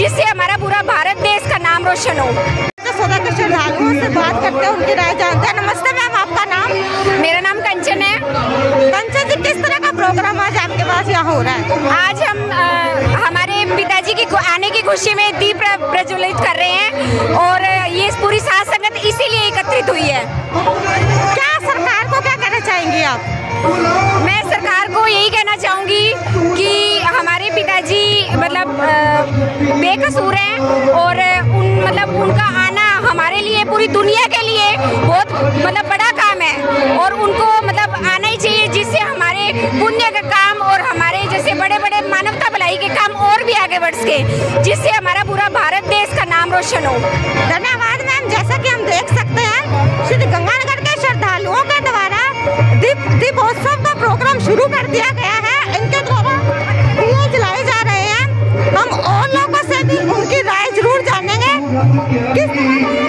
जिससे हमारा पूरा भारत देश का नाम रोशन हो। सदा के श्रद्धालुओं से बात करते हैं, उनकी राय जानते हैं। नमस्ते मैम, आपका नाम? मेरा नाम कंचन है। कंचन जी, किस तरह का प्रोग्राम आज आपके पास यहाँ हो रहा है? आज हम हमारे पिताजी की आने की खुशी में दीप प्रज्वलित कर रहे हैं और ये पूरी साध संगत इसीलिए एकत्रित हुई है। क्या सरकार को क्या कहना चाहेंगी आप? मैं सरकार को यही कहना चाहूँगी कि हमारे पिताजी मतलब बेकसूर हैं और उनका आना हमारे लिए, पूरी दुनिया के लिए बहुत बड़ा काम है और उनको आना ही चाहिए, जिससे हमारे पुण्य का काम और हमारे जैसे बड़े बड़े मानवता भलाई के काम और भी आगे बढ़ सके, जिससे हमारा पूरा भारत देश का नाम रोशन हो। धन्यवाद मैम। जैसा कि हम देख सकते हैं, श्री गंगानगर के श्रद्धालुओं के द्वारा दीपोत्सव का प्रोग्राम शुरू कर दिया गया है। इनके द्वारा दिए जलाए जा रहे हैं। हम और लोगों से भी उनकी राय जरूर जानेंगे किस तरह